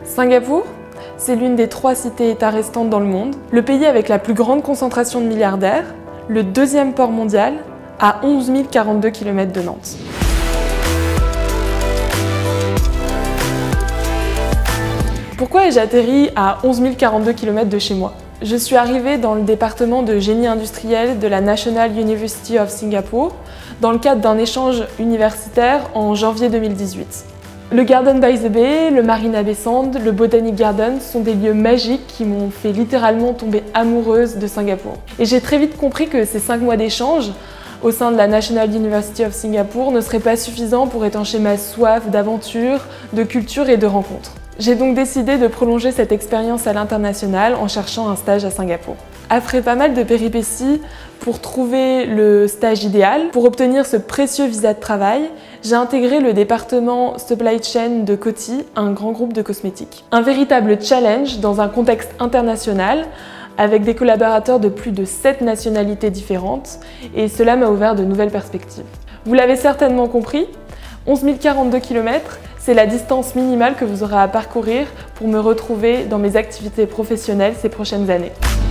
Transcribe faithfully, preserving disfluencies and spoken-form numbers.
Singapour, c'est l'une des trois cités-États restantes dans le monde, le pays avec la plus grande concentration de milliardaires, le deuxième port mondial, à onze mille quarante-deux kilomètres de Nantes. Pourquoi ai-je atterri à onze mille quarante-deux kilomètres de chez moi? Je suis arrivée dans le département de génie industriel de la National University of Singapore dans le cadre d'un échange universitaire en janvier deux mille dix-huit. Le Garden by the Bay, le Marina Bay Sands, le Botanic Garden sont des lieux magiques qui m'ont fait littéralement tomber amoureuse de Singapour. Et j'ai très vite compris que ces cinq mois d'échange au sein de la National University of Singapore ne seraient pas suffisants pour étancher ma soif d'aventure, de culture et de rencontres. J'ai donc décidé de prolonger cette expérience à l'international en cherchant un stage à Singapour. Après pas mal de péripéties pour trouver le stage idéal, pour obtenir ce précieux visa de travail, j'ai intégré le département Supply Chain de Coty, un grand groupe de cosmétiques. Un véritable challenge dans un contexte international, avec des collaborateurs de plus de sept nationalités différentes, et cela m'a ouvert de nouvelles perspectives. Vous l'avez certainement compris, onze mille quarante-deux kilomètres, c'est la distance minimale que vous aurez à parcourir pour me retrouver dans mes activités professionnelles ces prochaines années.